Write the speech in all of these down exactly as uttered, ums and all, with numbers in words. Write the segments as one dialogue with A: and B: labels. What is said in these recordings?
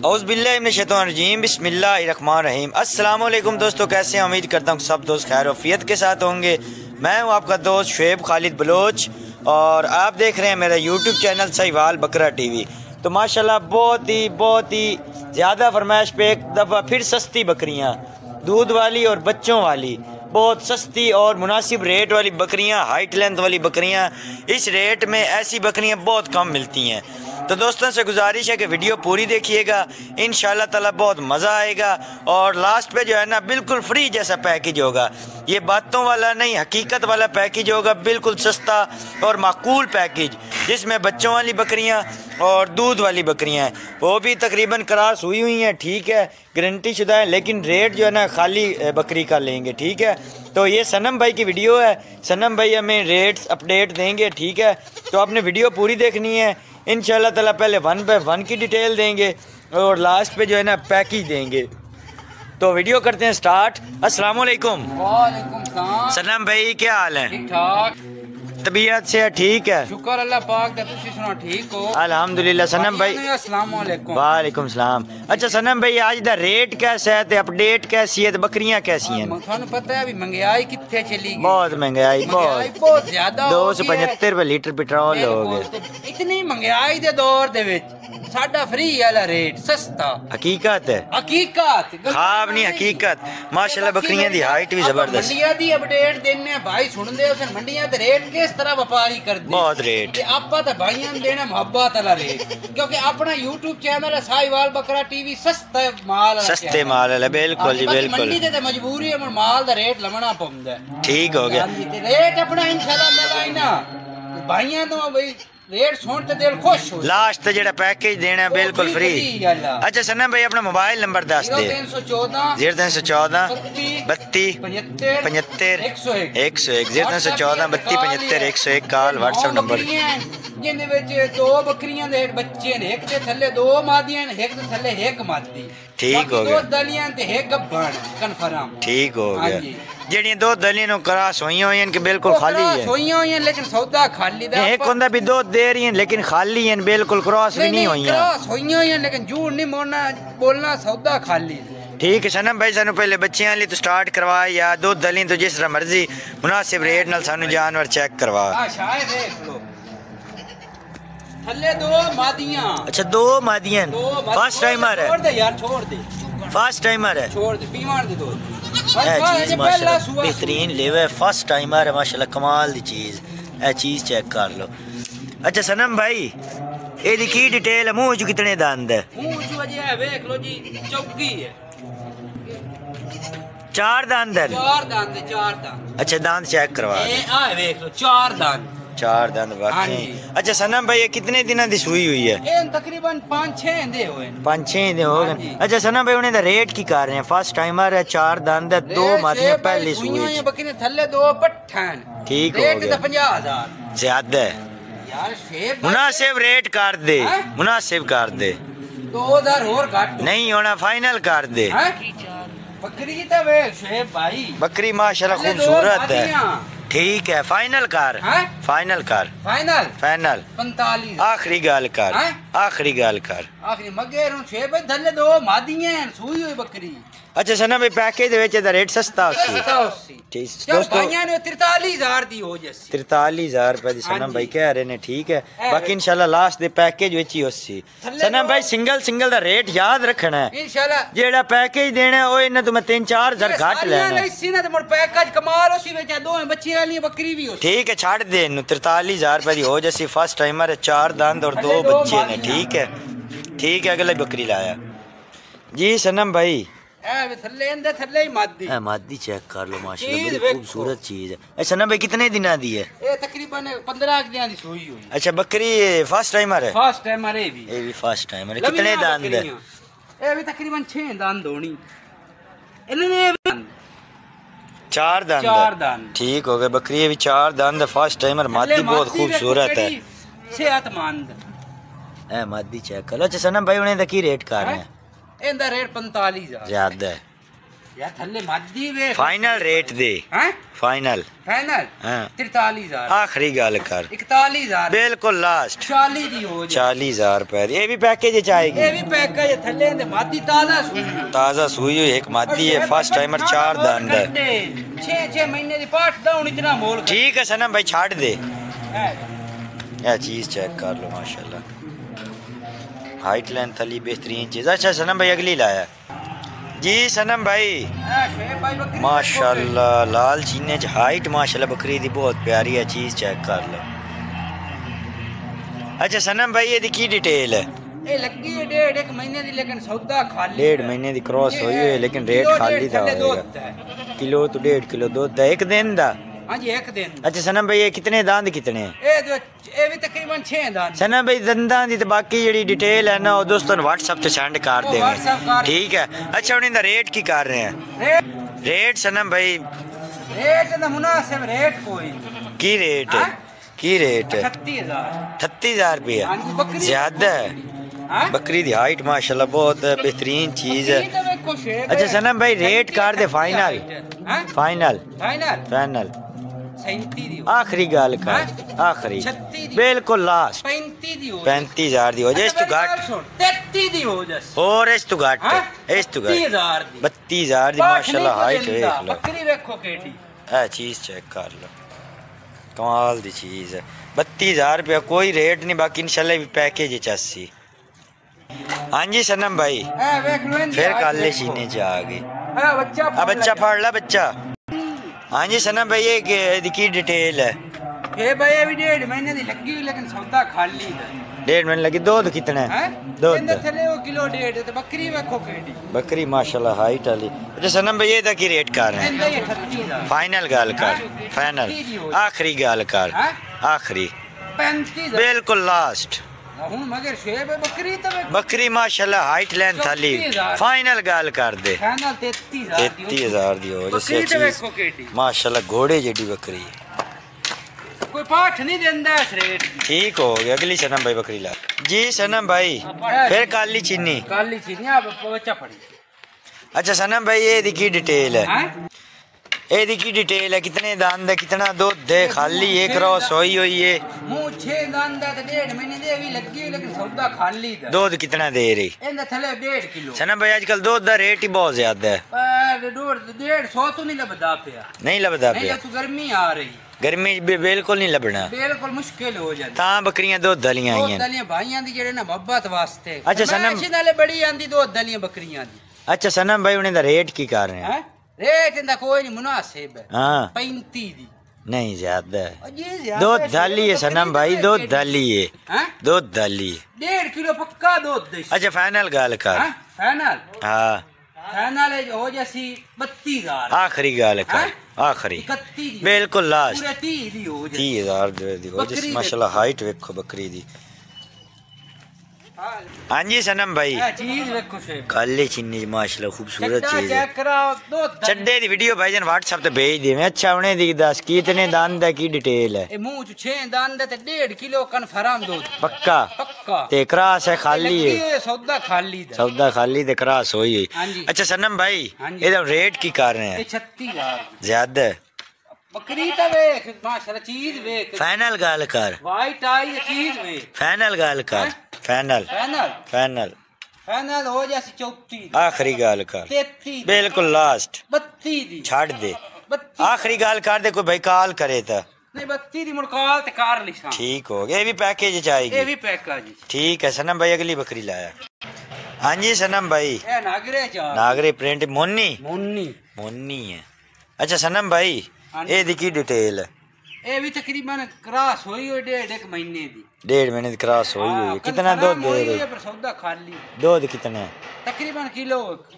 A: औज़ुबिल्लाहिमिनश्शैतानिर्रजीम बिस्मिल्लाहिर्रहमानिर्रहीम। अस्सलाम वालेकुम दोस्तों, कैसे हैं? उम्मीद करता हूँ सब दोस्त खैर वफ़ियत के साथ होंगे। मैं हूँ आपका दोस्त शुएब खालिद बलोच और आप देख रहे हैं मेरा यूट्यूब चैनल साहिवाल बकरा टीवी। तो माशाल्लाह बहुत ही बहुत ही ज़्यादा फरमाइश पे एक दफ़ा फिर सस्ती बकरियाँ, दूध वाली और बच्चों वाली, बहुत सस्ती और मुनासिब रेट वाली बकरियां, हाइट लेंथ वाली बकरियां। इस रेट में ऐसी बकरियां बहुत कम मिलती हैं। तो दोस्तों से गुजारिश है कि वीडियो पूरी देखिएगा, इंशाल्लाह ताला बहुत मज़ा आएगा। और लास्ट पे जो है ना बिल्कुल फ्री जैसा पैकेज होगा, ये बातों वाला नहीं हकीकत वाला पैकेज होगा, बिल्कुल सस्ता और माकूल पैकेज, जिसमें बच्चों वाली बकरियां और दूध वाली बकरियां हैं, वो भी तकरीबन क्रॉस हुई हुई हैं, ठीक है, गारंटी शुदा है, लेकिन रेट जो है ना खाली बकरी का लेंगे, ठीक है। तो ये सनम भाई की वीडियो है, सनम भाई हमें रेट्स अपडेट देंगे, ठीक है। तो आपने वीडियो पूरी देखनी है, इंशाल्लाह ताला पहले वन बाय वन की डिटेल देंगे और लास्ट पे जो है ना पैकेज देंगे। तो वीडियो करते हैं स्टार्ट। अस्सलाम वालेकुम।
B: वालेकुम सलाम।
A: सनम भाई क्या हाल है?
B: ठीक ठाक,
A: तबीयत से ठीक है?
B: शुक्र अल्लाह पाक दा, तुसी सुना ठीक हो?
A: अल्हम्दुलिल्लाह। सनम भाई
B: अस्सलाम वालेकुम।
A: वालेकुम सलाम। अच्छा सनम भाई, आज दा रेट कैसा है, अपडेट कैसी है, तो बकरियां कैसी हैं?
B: थानू पता है अभी महंगाई कितने चली गई?
A: बहुत महंगाई, बहुत
B: बहुत ज्यादा,
A: दो सौ पचहत्तर रुपए लीटर पेट्रोल हो गए।
B: इतनी महंगाई दे दौर दे विच साडा फ्री वाला रेट सस्ता
A: हकीकत है,
B: हकीकत
A: खाब नहीं हकीकत। माशाल्लाह बकरियां दी हाइट भी जबरदस्त।
B: मंडियां दी अपडेट देने भाई, सुन दे उस मंडियां दे रेट किस तरह व्यापारी करदे,
A: बहुत रेट।
B: आपा तो भाइयों ने देना मोहब्बत वाला रेट, क्योंकि अपना यूट्यूब चैनल है साहिवाल बकरा टीवी, सस्ता माल,
A: सस्ते माल है, बिल्कुल जी बिल्कुल।
B: मंडी ते मजबूरी है, माल दा रेट लमना पौंदा है।
A: ठीक हो गया
B: रेट अपना इंशाल्लाह मिला ना भाइयों तो भाई, रेट सुन ते दिल खुश हो।
A: लास्ट जेड़ा पैकेज देना बिल्कुल फ्री। अच्छा सनम भाई अपना मोबाइल नंबर दस दे।
B: तीन सौ चौदह
A: जीरो तीन सौ चौदह बत्ती
B: पचहत्तर
A: पचहत्तर
B: एक सौ एक
A: एक सौ एक जीरो तीन सौ चौदह बत्ती पचहत्तर एक सौ एक कॉल व्हाट्सएप नंबर।
B: जिंदे विच दो बकरियां दे बच्चे ने, एक दे थल्ले दो मादियां ने, एक दे थल्ले एक मादी।
A: ठीक हो गया।
B: दो दलियां ते एक गब्बन कंफर्म।
A: ठीक हो गया। जेड़ियां दो दलियां नो क्रॉस होईयां होईयां कि बिल्कुल खाली है?
B: होईयां होईयां लेकिन सौदा खाली दा।
A: एक होंदा भी दो दे रही हैं लेकिन खाली हैं, बिल्कुल क्रॉस भी नहीं होईयां।
B: क्रॉस होईयां होईयां लेकिन झूठ नहीं बोलना बोलना, सौदा खाली।
A: ठीक है सनम भाई, सानू पहले बच्चियां वाली तो स्टार्ट करवा, या दो दलियां तो जिस तरह मर्जी मुनासिब रेट नाल सानू जानवर चेक करवा।
B: हां शायद देख लो, थल्ले दो मादियां।
A: अच्छा दो मादियां, फर्स्ट टाइमर है?
B: छोड़ दे यार, छोड़ दे,
A: फर्स्ट टाइमर है,
B: छोड़ दे, पीवान दे दो।
A: ए चीज माशाल्लाह बेहतरीन लेवे, फर्स्ट टाइमर है माशाल्लाह, कमाल दी चीज, ए चीज चेक कर लो। अच्छा सनम भाई एदी की डिटेल है, मुंह च कितने दंद है?
B: मुंह च वजे है देख लो जी, चौकी है,
A: चार दंद है?
B: चार दंद, चार दंद।
A: अच्छा दांत चेक करवा,
B: ए आ देख लो, चार दंद,
A: चार दंद वाकई। अच्छा सनम भाई ये कितने दिनों दी सुई हुई है?
B: ए तकरीबन पाँच छह दे होए,
A: पाँच छह दिन हो गए। अच्छा सनम भाई उन्हें दा रेट की कर रहे हैं? फर्स्ट टाइमर है, चार दंद है, दो मादियां पहली सुई है,
B: बकरी थल्ले दो पट्ठन।
A: ठीक हो गया।
B: पचास हजार
A: ज्यादा है
B: यार, शेब
A: मुनासिब रेट कर दे, मुनासिब कर दे,
B: दो हजार और घट
A: नहीं होना, फाइनल कर दे।
B: बकरी तो वे शेब भाई,
A: बकरी माशाल्लाह खूबसूरत है, ठीक है, फाइनल कर, फाइनल कर,
B: फाइनल
A: फाइनल
B: पैंतालीस।
A: आखिरी गाल कर, आखिरी गाल कर,
B: आखिरी मगे शेब थल्ले दो मादियां सुई हुई बकरी।
A: अच्छा सना भाई पैकेज दे विच दा रेट सस्ता होसी, ठीक दोस्तों,
B: भाइयां ने तैंतालीस हजार दी हो जैसी,
A: तैंतालीस हजार रुपए दी सनम भाई कह रहे ने, ठीक है। बाकी इंशाल्लाह लास्ट दे पैकेज विच ही होसी। सनम भाई सिंगल सिंगल दा रेट याद रखना है, इंशाल्लाह जेड़ा पैकेज देना है ओ इना तो मैं तीन चार हजार घट लेना है। इसी ना तो मोर पैकेज कमाल होसी विच दो बच्चे वाली बकरी भी होसी, ठीक है, छाड़ दे इनु तैंतालीस हजार रुपए दी हो जैसी। फर्स्ट टाइमर है, चार दांत और दो बच्चे ने, ठीक है, ठीक है। अगला बकरी लाया जी सनम भाई,
B: ए थल्ले इंदे थल्ले ही मादी,
A: ए मादी चेक कर लो माशाल्लाह, बड़ी खूबसूरत चीज है। अच्छा सनम भाई कितने दिना दी है?
B: ए तकरीबन पंद्रह दिन दी सोई हुई। अच्छा
A: बकरी फर्स्ट टाइमर है?
B: फर्स्ट टाइमर है भी,
A: ये भी फर्स्ट टाइमर है। कितने दांत है?
B: ए भी तकरीबन छह दांत होनी, इन्होंने
A: चार दांत, चार दांत, ठीक हो गए। बकरी ये भी चार दांत है, फर्स्ट टाइमर, मादी बहुत खूबसूरत है,
B: सेहतमंद।
A: ए मादी चेक कर लो। अच्छा सनम भाई उन्हें दा की रेट कर रहे हैं?
B: इनदा रेट पैंतालीस हजार,
A: ज्यादा है,
B: यार थल्ले मादी वे
A: फाइनल रेट दे
B: हैं
A: फाइनल
B: फाइनल
A: हां
B: तैंतालीस हज़ार
A: आखिरी गल कर
B: इकतालीस हज़ार
A: बिल्कुल लास्ट
B: चालीस दी हो जाए
A: चालीस हज़ार रुपए ये भी पैकेज च आएगी
B: ये भी पैकेज थल्ले दे मादी ताजा सुई
A: ताजा सुई हुई एक मादी है फर्स्ट टाइमर चार दांद है
B: छह छह महीने दी पाठ दाउन इतना मोल
A: ठीक है सनम भाई छाड़ दे ये चीज चेक कर लो माशाल्लाह हाइट लेंथ थली बेहतरीन चीज। अच्छा सनम भाई अगली लाया जी सनम भाई माशाल्लाह लाल चीने च हाइट माशाल्लाह बकरी दी बहुत प्यारी है चीज चेक कर लो। अच्छा सनम भाई ये दी की डिटेल है
B: ये लगी है डेढ़ एक महीने दी लेकिन सौदा खाली
A: डेढ़ महीने दी क्रॉस हुई है लेकिन रेट खाली था किलो तो डेढ़ किलो दूध है एक दिन दा।
B: हां जी एक दिन।
A: अच्छा सनम भाई ये कितने दांत कितने
B: ए जो ए भी तकरीबन छह दांत
A: सनम भाई दंदां दी ते बाकी जेडी डिटेल है ना वो दोस्तों व्हाट्सएप पे सेंड कर देंगे ठीक है। अच्छा उन्हें दा रेट की कर रहे हैं रेट सनम भाई
B: रेट दा मुनासिब रेट कोई
A: की रेट है की रेट है
B: छत्तीस हज़ार
A: छत्तीस हज़ार रुपया ज्यादा है बकरी दी हाइट माशाल्लाह बहुत बेहतरीन चीज है। अच्छा सनम भाई रेट कर दे फाइनल फाइनल
B: फाइनल
A: फाइनल आखिरी गल कर आखिरी बिल्कुल लास्ट पैंतीस हजार दी हो जाए इस तू घट
B: तैतीस दी हो जाए
A: और इस तू घट इस तू घट बत्तीस हजार दी माशाल्लाह हाइट देख लो
B: बकरी देखो केटी
A: ए चीज चेक कर लो कमाल दी चीज है बत्तीस हजार रुपया कोई रेट नहीं बाकी इंशाल्लाह भी पैकेज अस्सी। हाँ जी सनम भाई फिर काले सीने च आ गए अब बच्चा फाड़ ला बच्चा। हाँ जी सनम भाई ये की डिटेल है
B: ये भाई अभी डेढ़ महीने दी लगी हुई लेकिन सौदा खाली है
A: डेढ़ महीने लगी दूध कितना है दूध
B: थले वो किलो डेढ़ ते बकरी वेखो केडी बकरी
A: माशाल्लाह हाइट वाली। अच्छा सनम भाई ये दा की रेट कर रहे हैं फाइनल गल कर फाइनल आखिरी गल कर आखिरी
B: पैंतीस
A: बिल्कुल लास्ट
B: मगर शेब बकरी तो
A: बकरी माशाल्लाह हाइट लेंथ थाली फाइनल गल कर दे
B: फाइनल तैतीस
A: हज़ार दी हो जैसे माशाल्लाह घोड़े जेडी बकरी
B: कोई पाठ नहीं देंदा इस रेट
A: ठीक हो गया। अगली सनम भाई बकरी ला जी सनम भाई फिर काली चीनी
B: काली चीनी अब बच्चा पड़ी।
A: अच्छा सनम भाई ये दी डिटेल है ए दी की डिटेल है कितने दांत है कितना दूध है खाली एक क्रॉस हुई हुई है
B: मुंह छह दांत है डेढ़ महीने दे भी लगी हुई लेकिन सौदा खाली है
A: दूध कितना दे रही
B: इंदा थले डेढ़ किलो
A: सनम भाई आजकल दूध दा रेट ही बहुत ज्यादा है
B: पर डेढ़ सौ तो नहीं लबदा पिया
A: नहीं लबदा पिया
B: तो गर्मी आ रही
A: गर्मी बिल्कुल नहीं लबना
B: बिल्कुल मुश्किल हो जाती
A: ता बकरियां दूध दलियां आई हैं
B: दलियां भाईयां दी जेड़े ना मोहब्बत वास्ते।
A: अच्छा सनम
B: नाले बड़ी आंदी दूध दलियां बकरियां दी। अच्छा
A: सनम भाई उन्हें दा रेट की कर रहे हैं
B: रेट इंदा कोई नहीं मुनासिब है
A: हां
B: पैंतीस दी
A: नहीं ज्यादा है दूध दाली है सनम भाई दूध दाली है दूध दाली
B: डेढ़ किलो पक्का दूध दे।
A: अच्छा फाइनल गल कर
B: फाइनल
A: हां
B: फाइनल हो जैसी बत्तीस हज़ार
A: आखिरी गल कर आखिरी बिल्कुल लास्ट
B: तीस
A: तीस हजार दी हो जिस माशाल्लाह हाइट देखो बकरी दी। हाँ जी सनम भाई
B: चीज देखो
A: काले चीनी माशाल्लाह खूबसूरत चीज है चड्डे दी वीडियो भाईजान व्हाट्सएप पे भेज देवे। अच्छा उन्हें दी दस कितने दांत है की डिटेल है
B: मुंह च छह दांत है ते डेढ़ किलो कन्फर्म दूध
A: पक्का
B: पक्का ते
A: क्रास है खाली है
B: सौदा खाली है
A: सौदा खाली ते क्रास होई है। अच्छा सनम भाई ये रेट की कर रहे हैं
B: छत्तीस हज़ार
A: ज्यादा
B: बकरी तो वेख माशाल्लाह चीज वेख
A: फाइनल गल कर
B: वाइट आई चीज वेख
A: फाइनल गल कर फाइनल
B: फाइनल
A: फाइनल
B: फाइनल हो जैसे चौतीस
A: आखिरी गल कर
B: तैतीस
A: बिल्कुल लास्ट
B: बत्तीस दी
A: छाड़ दे आखिरी गल कर दे कोई भाई कॉल करे तो
B: नहीं बत्तीस दी मुड़काल ते कार लिखा
A: ठीक हो गया ये भी पैकेज चाहिए
B: ये भी पैकेज
A: ठीक है सनम भाई अगली बकरी लाया। हाँ जी सनम भाई
B: ए नागरे चा
A: नागरे प्रिंट मोन्नी
B: मोन्नी
A: मोन्नी है। अच्छा सनम भाई ये दी की डिटेल है
B: ये भी तकरीबन क्रॉस हुई हुई डेढ़ एक महीने दी
A: डेढ़ महीने की क्रॉस हुई हुई है कितना दूध दे रही है
B: पर सौदा खाली
A: दूध कितना है
B: तकरीबन किलो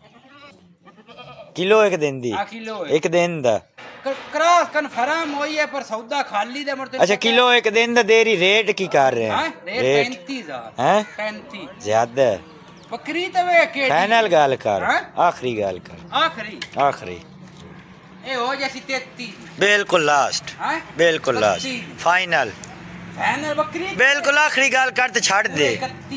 A: किलो एक दिन दी
B: किलो
A: एक दिन दा
B: क्रॉस कन्फर्म हुई है पर सौदा खाली दे मरते।
A: अच्छा किलो एक दिन दा देरी रेट की कर रहे हैं
B: रेट पैंतीस हज़ार
A: हैं
B: पैंतीस
A: ज्यादा
B: बकरी तो वे के
A: फाइनल गल कर आखिरी गल कर
B: आखिरी
A: आखिरी
B: ए हो जैसी तैतीस
A: बिल्कुल लास्ट बिल्कुल लास्ट फाइनल
B: फाइनल बकरी
A: बिल्कुल आखिरी गल कर ते छाड़ दे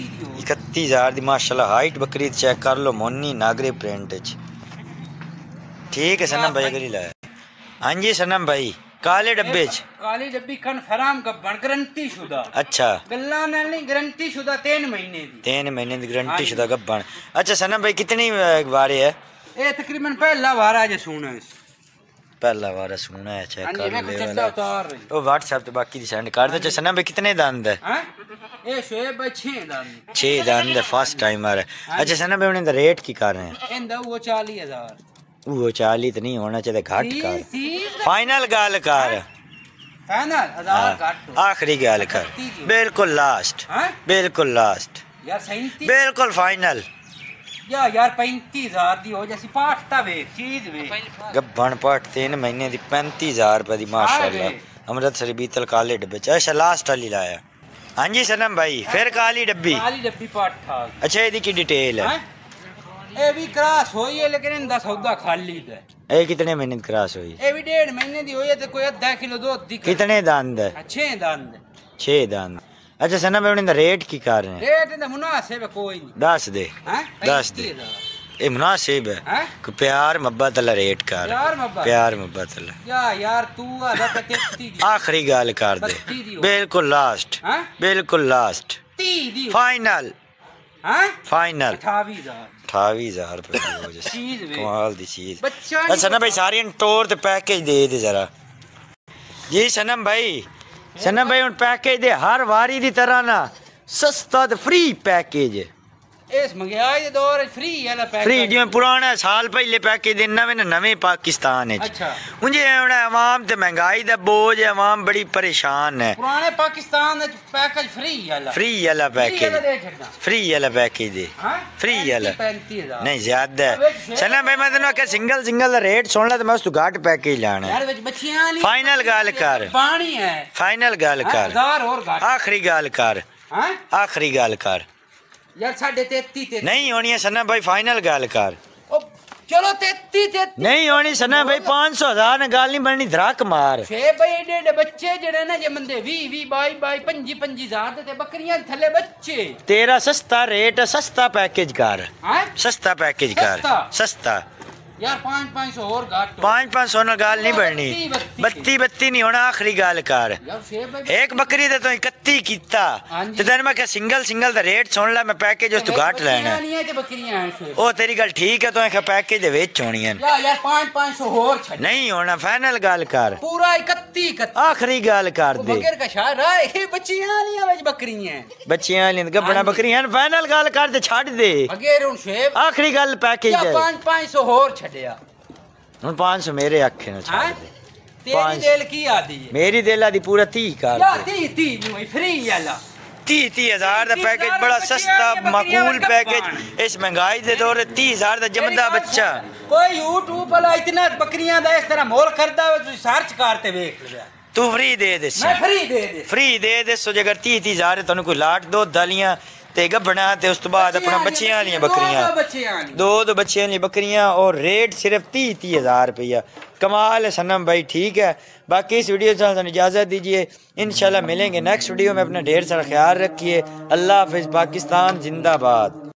A: इकतीस हजार दी माशाल्लाह हाइट बकरी चेक कर लो मोन्नी नागरे प्रिंट च ठीक है सनम भाई अगर ही लाया। हाँ जी सनम भाई काले डब्बे च
B: काली डब्बी कन्फर्म गब्बन गारंटी शुदा। अच्छा गल्ला नहीं गारंटी शुदा तीन महीने दी
A: तीन महीने की गारंटी शुदा गब्बन। अच्छा सनम भाई कितनी बारे है
B: ये? तकरीबन पहला वारा जे सुना है
A: पहला वारा सुना है। चेक कर ले वो व्हाट्सएप पे बाकी दी सेंड कर दे। अच्छा सनम भाई कितने दांत है?
B: हां ये शोएब भाई छह दांत
A: छह दांत है फर्स्ट टाइम आ रहा है। अच्छा सनम भाई उन्हें रेट की कर रहे हैं?
B: इंदा वो चालीस हज़ार
A: वो चालीस तो नहीं होना चाहिए घट कर फाइनल गाल कर
B: फाइनल हजार घट
A: आखिरी गाल कर बिल्कुल लास्ट बिल्कुल लास्ट
B: यार सैंतीस
A: बिल्कुल फाइनल
B: या यार पैंतीस हजार दी हो जैसी पाठता वे चीज वे
A: गब्बन पाठ तीन महीने दी पैंतीस हजार रुपए दी माशाल्लाह अमृतसर बीतल काले डब्बे च। अच्छा लास्ट वाली लाया। हाँ जी सनम भाई फिर काली डब्बी
B: काली डब्बी पाठ था।
A: अच्छा ये की डिटेल है?
B: ए भी क्रॉस हुई है लेकिन इंदा सौदा खाली है।
A: ए कितने महीने क्रॉस हुई?
B: ए भी डेढ़ महीने दी हुई है तो कोई आधा किलो दूध दी।
A: कितने दांत है?
B: छह दांत
A: छह दांत। अच्छा सनम भाई उन्हें रेट की कर रहे हैं?
B: रेट इंदा मुनासिब है कोई नहीं।
A: दस दे
B: हैं
A: दस दे ए मुनासिब है को प्यार मोहब्बत वाला रेट कर
B: प्यार मोहब्बत प्यार मोहब्बत
A: वाला
B: या यार तू आधा तैंतीस
A: आखिरी गाल कर दे बिल्कुल लास्ट बिल्कुल लास्ट फाइनल फाइनल
B: अठावी हजार
A: अठावी हजार रुपये कमाल दी चीज। अच्छा सनम भाई सारी टोर ते पैकेज दे दे जरा। जी सनम भाई सनम भाई उन पैकेज दे हर वारी दी तरह ना सस्ता ते फ्री पैकेज
B: इस महंगाई दे दौर फ्री वाला पैकेज
A: फ्री जिवें पुराना साल पहले पैकेज दे नवे नवे पाकिस्तान है।
B: अच्छा
A: उंजे हुण अवाम ते महंगाई दा बोझ है अवाम बड़ी परेशान है।
B: पुराने पाकिस्तान दे पैकेज फ्री वाला
A: फ्री वाला पैकेज फ्री वाला पैकेज दे फ्री वाला नहीं ज्यादा है। चला भाई मैं तेन आख्या सिंगल सिंगल दा रेट सुन ला ते मैं उस तो घट पैकेज लाना
B: यार विच बच्चियां वाली
A: फाइनल गल कर
B: पानी है
A: फाइनल गल कर
B: हजार और घट
A: आखिरी गल कर आखिरी गल कर
B: यार साढ़े तेती
A: नहीं होनी है सना भाई फाइनल गल कर
B: चलो तेती तेती
A: नहीं होनी सना भाई पाँच सौ हजार ने गल नहीं बननी धड़क मार
B: छे भाई एडे एडे बच्चे जेड़े ना जे मंदे वी वी बाई बाई पंजी पंजी हजार दे बकरियां थले बच्चे
A: तेरा सस्ता रेट सस्ता पैकेज कर सस्ता पैकेज कर सस्ता
B: यार पाँच पाँच सौ और घाट
A: पाँच पाँच सौ न गाल नहीं बढ़नी बत्ती बत्ती नहीं होना आखिरी गाल कर एक बकरी दे तो इकत्ती कीता ते तेन मैं क्या सिंगल सिंगल दा रेट सुन ला मैं पैकेज उस तो घाट लेना ओ तेरी गल ठीक है तो पैकेज दे विच होनी है
B: यार पाँच पाँच सौ और
A: नहीं होना फाइनल गाल कर
B: पूरा इकत्ती
A: आखिरी गाल कर दे
B: बकर का शार है बच्चियां वालियां विच बकरियां
A: बच्चियां वालियां गब्बना बकरियां फाइनल गाल कर दे छाड़ दे
B: अगे हुन शेब
A: आखिरी गाल पैकेज
B: दे पाँच पाँच सौ और
A: हूँ पाँच सौ मेरे आखे न छाड़ दे
B: तेरी दिल की आदि है
A: मेरी दिल आदि पूरा तीह कर
B: या तीह तीह नहीं फ्री वाला
A: तीह तीह हजार दा पैकेज बड़ा सस्ता माकूल पैकेज इस महंगाई दे दौर तीह हजार दा जमदा बच्चा
B: कोई यूट्यूब वाला इतना बकरियां दा इस तरह मोल करदा है तू सर्च करते देख ले
A: तू फ्री दे दे
B: मैं फ्री दे दे
A: फ्री दे दे सो अगर तीह तीह हजार तन्नू कोई लाट दो दालियां ते गब्बना ते उस तो बाद अपना बच्चियां वाली बकरियां दो दो बच्चियां वाली बकरियां और रेट सिर्फ तीह तीह हजार रुपया कमाल है सनम भाई ठीक है। बाकी इस वीडियो से इजाज़त दीजिए इंशाल्लाह मिलेंगे नेक्स्ट वीडियो में। अपना ढेर सारा ख्याल रखिए। अल्लाह हाफिज़। पाकिस्तान जिंदाबाद।